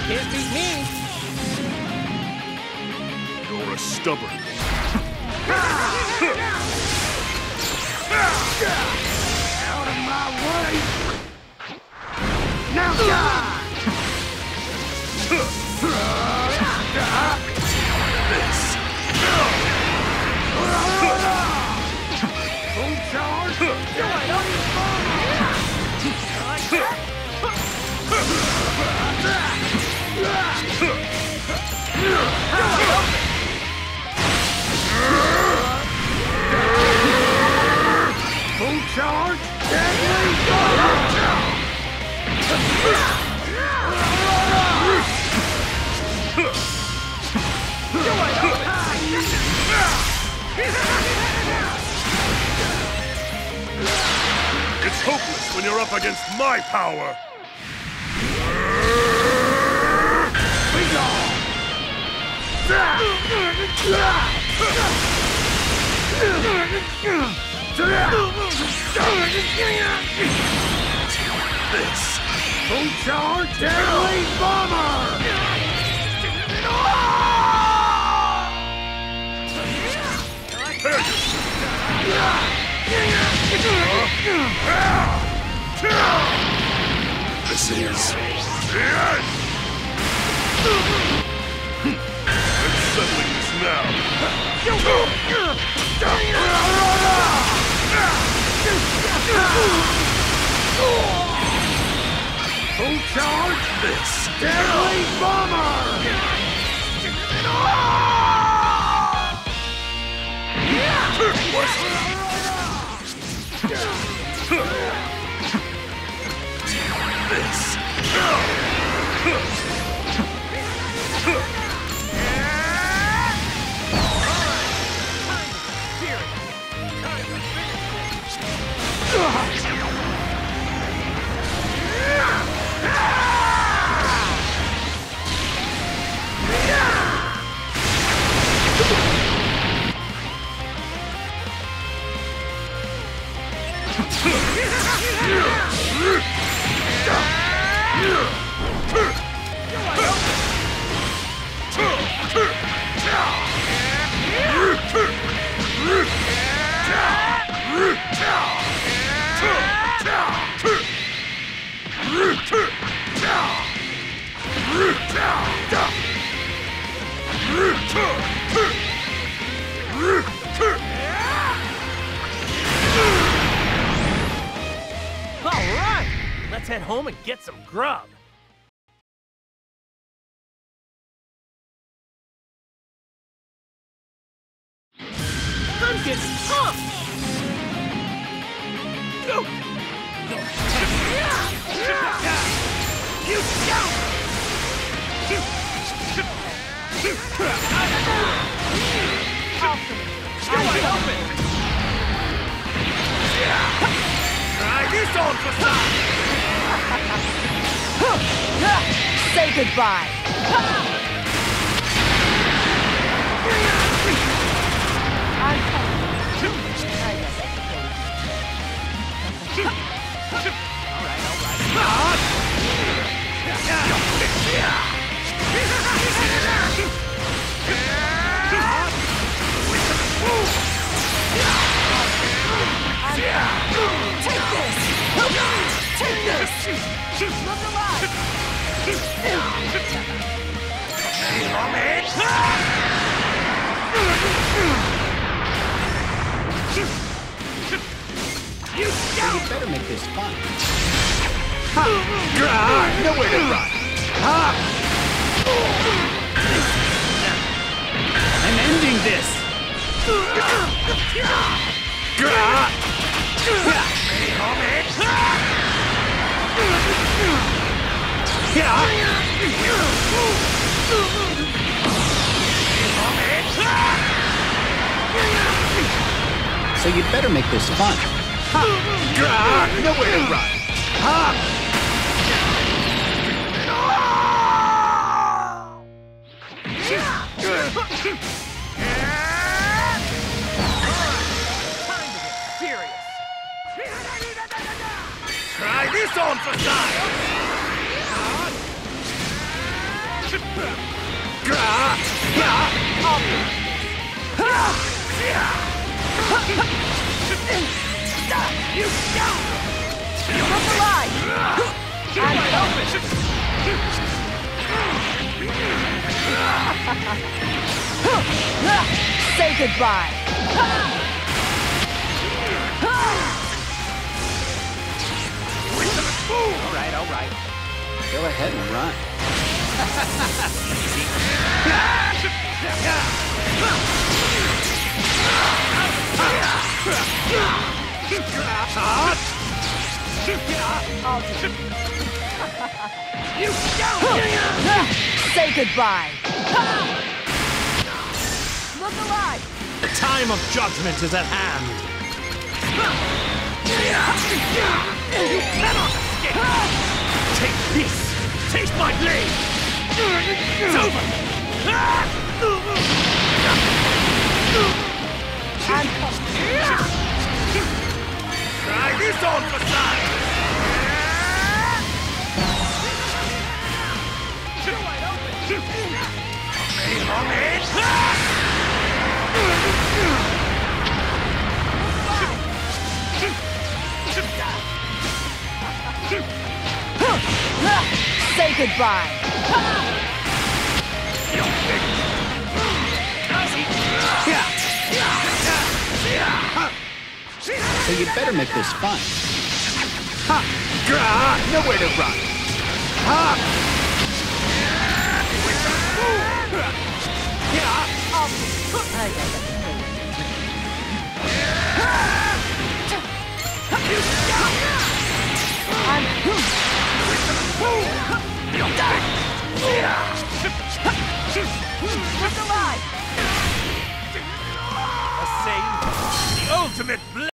Can't beat me. You're a stubborn. Out of my way! Now die! This. Full charge! Full charge! Deadly It's hopeless when you're up against my power. Be gone! This. Full charge! Deadly bomber! This is the end! I'm settling this now. Full charge! This. Deadly bomber! This. All right, let's head home and get some grub. I'm getting pumped. Go. You down. Try this on for size! Say goodbye. I'm coming. Take this! Take this! Look alive! You better make this fun. nowhere to run! I'm ending this! So you'd better make this fun. Nowhere to run! Try this on for size! Look alive! I'm Say goodbye! All right. Go ahead and run. Say goodbye! Look alive! The time of judgment is at hand. You cannot escape! Take this! Taste my blade! It's over! I'm Try this on for size! Aim on it! Say goodbye! So you better make this fun. Nowhere to run. Look alive! The same. The ultimate blade!